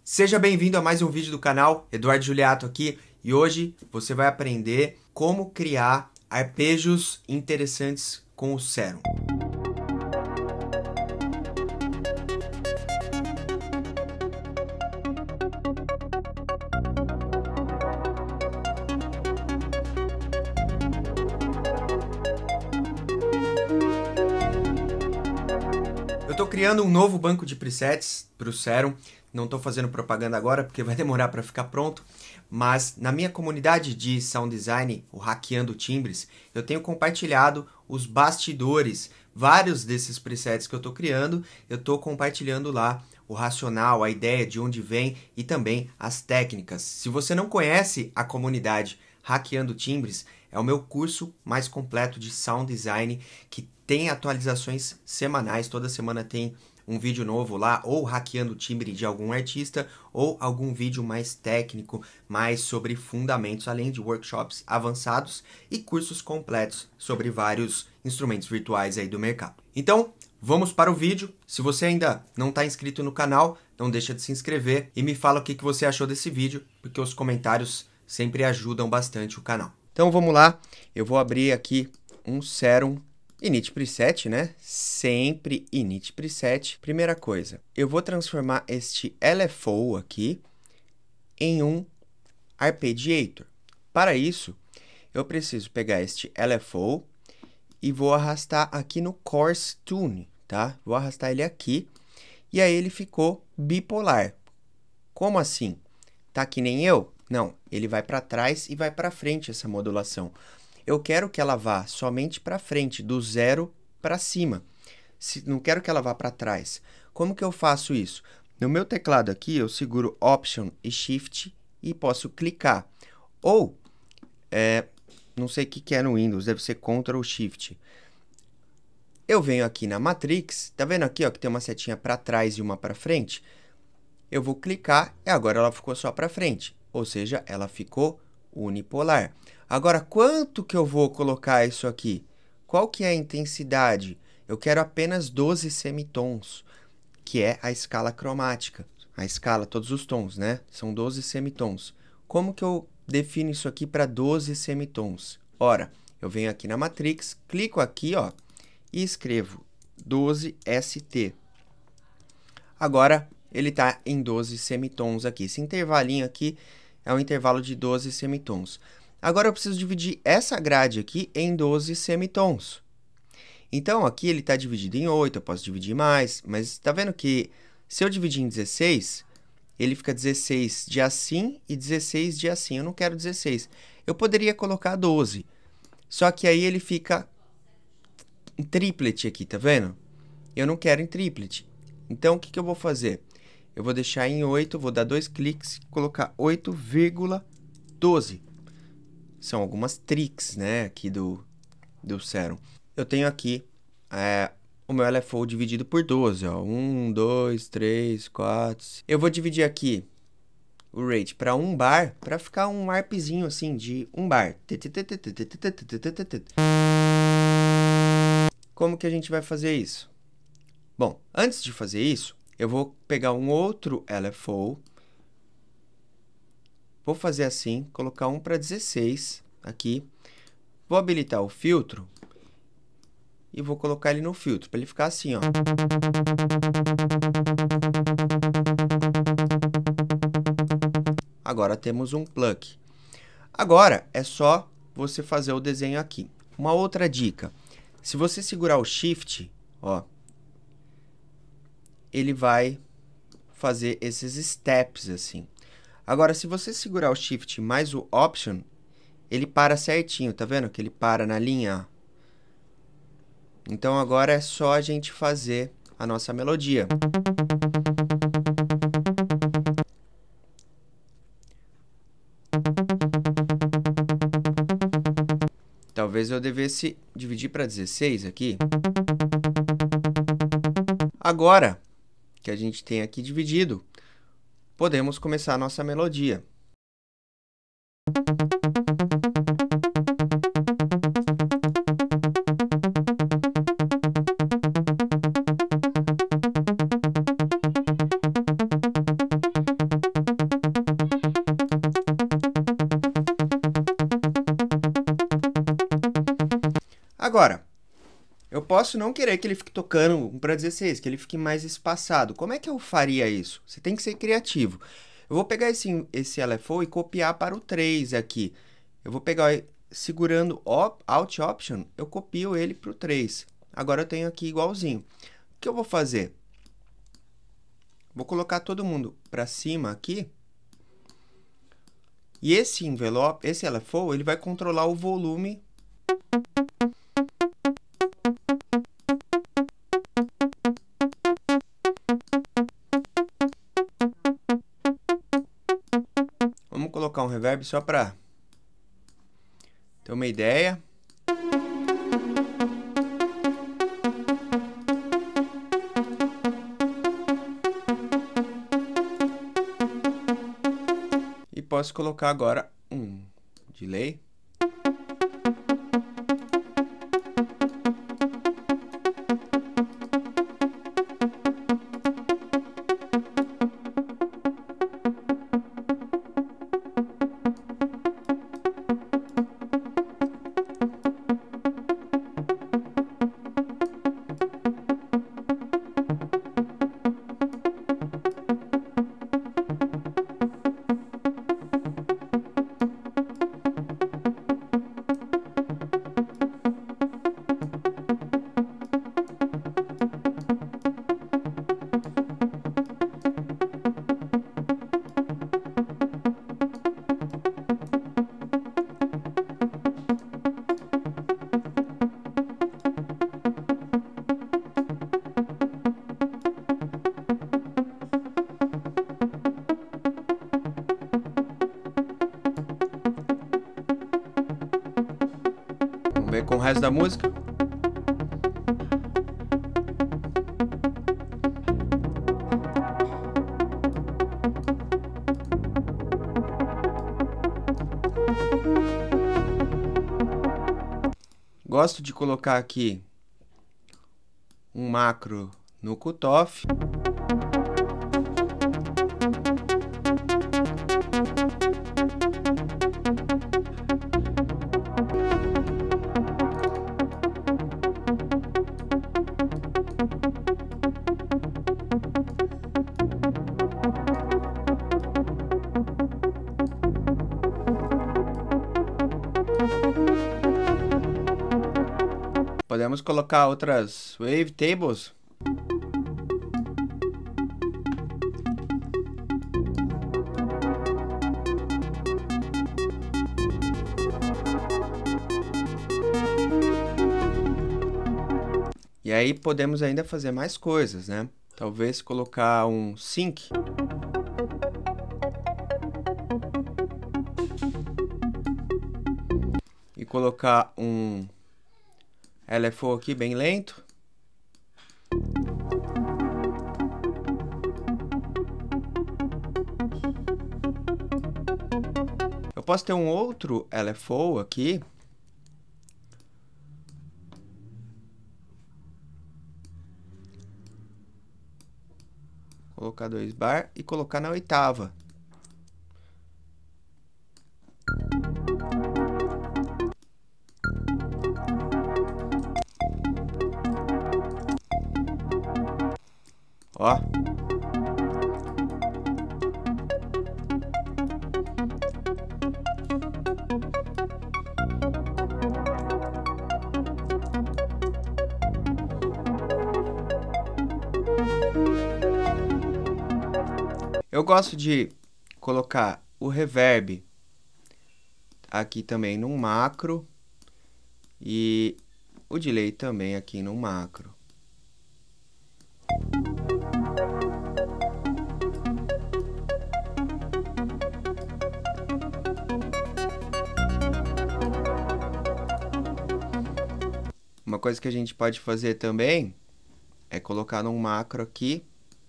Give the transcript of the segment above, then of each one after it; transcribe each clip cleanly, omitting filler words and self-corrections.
Seja bem-vindo a mais um vídeo do canal, Eduardo Juliato aqui, e hoje você vai aprender como criar arpejos interessantes com o Serum. Eu estou criando um novo banco de presets para o Serum. Não estou fazendo propaganda agora porque vai demorar para ficar pronto, mas na minha comunidade de sound design, o Hackeando Timbres, eu tenho compartilhado os bastidores, vários desses presets que eu estou criando, eu estou compartilhando lá o racional, a ideia de onde vem e também as técnicas. Se você não conhece a comunidade Hackeando Timbres, é o meu curso mais completo de sound design que tem atualizações semanais, toda semana tem um vídeo novo lá, ou hackeando o timbre de algum artista, ou algum vídeo mais técnico, mais sobre fundamentos, além de workshops avançados e cursos completos sobre vários instrumentos virtuais aí do mercado. Então, vamos para o vídeo. Se você ainda não está inscrito no canal, não deixa de se inscrever e me fala o que você achou desse vídeo, porque os comentários sempre ajudam bastante o canal. Então vamos lá, eu vou abrir aqui um Serum Init Preset, né? Sempre Init Preset. Primeira coisa, eu vou transformar este LFO aqui em um Arpeggiator. Para isso, eu preciso pegar este LFO e vou arrastar aqui no Coarse Tune, tá? Vou arrastar ele aqui e aí ele ficou bipolar. Como assim? Tá que nem eu? Não, ele vai para trás e vai para frente essa modulação. Eu quero que ela vá somente para frente, do zero para cima. Não quero que ela vá para trás. Como que eu faço isso? No meu teclado aqui, eu seguro Option e Shift e posso clicar. Ou, não sei o que é no Windows, deve ser Ctrl ou Shift. Eu venho aqui na Matrix, tá vendo aqui ó, que tem uma setinha para trás e uma para frente? Eu vou clicar e agora ela ficou só para frente, ou seja, ela ficou unipolar. Agora, quanto que eu vou colocar isso aqui? Qual que é a intensidade? Eu quero apenas 12 semitons, que é a escala cromática. A escala, todos os tons, né? São 12 semitons. Como que eu defino isso aqui para 12 semitons? Ora, eu venho aqui na Matrix, clico aqui, ó, e escrevo 12 ST. Agora, ele está em 12 semitons aqui. Esse intervalinho aqui é um intervalo de 12 semitons. Agora eu preciso dividir essa grade aqui em 12 semitons. Então, aqui ele está dividido em 8, eu posso dividir mais, mas está vendo que se eu dividir em 16, ele fica 16 de assim e 16 de assim. Eu não quero 16. Eu poderia colocar 12, só que aí ele fica em triplet aqui, tá vendo? Eu não quero em triplet. Então, o que eu vou fazer? Eu vou deixar em 8, vou dar 2 cliques e colocar 8,12. São algumas tricks, né, aqui do Serum. Eu tenho aqui o meu LFO dividido por 12, ó. 1, 2, 3, 4. Eu vou dividir aqui o rate para 1 bar, para ficar um arpzinho assim de 1 bar. Como que a gente vai fazer isso? Bom, antes de fazer isso, eu vou pegar um outro LFO, vou fazer assim, colocar um para 16 aqui, vou habilitar o filtro e vou colocar ele no filtro, para ele ficar assim, ó. Agora temos um plug. Agora é só você fazer o desenho aqui. Uma outra dica, se você segurar o Shift, ó, ele vai fazer esses steps assim. Agora, se você segurar o Shift mais o Option, ele para certinho, tá vendo? Que ele para na linha. Então, agora é só a gente fazer a nossa melodia. Talvez eu devesse dividir para 16 aqui. Agora que a gente tem aqui dividido, podemos começar a nossa melodia. Agora, eu posso não querer que ele fique tocando 1 para 16, que ele fique mais espaçado. Como é que eu faria isso? Você tem que ser criativo. Eu vou pegar esse LFO e copiar para o 3 aqui. Eu vou pegar, segurando Alt Option, eu copio ele para o 3. Agora eu tenho aqui igualzinho. O que eu vou fazer? Vou colocar todo mundo para cima aqui. E esse envelope, esse LFO, ele vai controlar o volume. Vamos colocar um reverb só para ter uma ideia. E posso colocar agora um delay. Vamos ver com o resto da música. Gosto de colocar aqui um macro no cutoff. Podemos colocar outras wavetables. E aí podemos ainda fazer mais coisas, né? Talvez colocar um sync. E colocar um LFO aqui bem lento. Eu posso ter um outro LFO aqui. Colocar 2 bar e colocar na oitava. Ó. Eu gosto de colocar o reverb aqui também num macro e o delay também aqui num macro. Uma coisa que a gente pode fazer também é colocar num macro aqui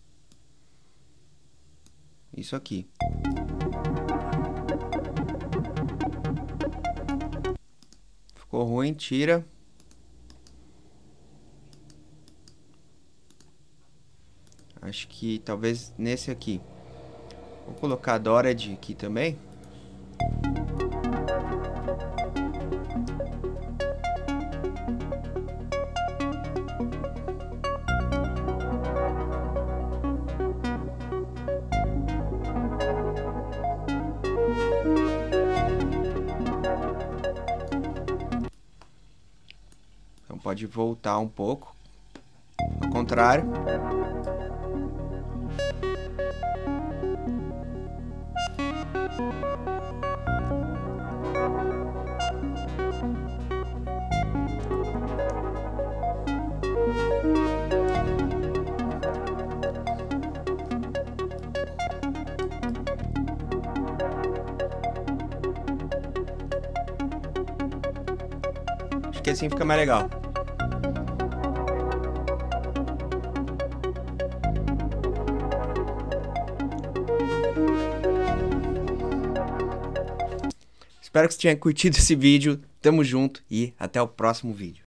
isso aqui. Ficou ruim, tira. Acho que talvez nesse aqui. Vou colocar a Dorad aqui também. pode voltar um pouco, ao contrário. Acho que assim fica mais legal. Espero que você tenha curtido esse vídeo. Tamo junto e até o próximo vídeo.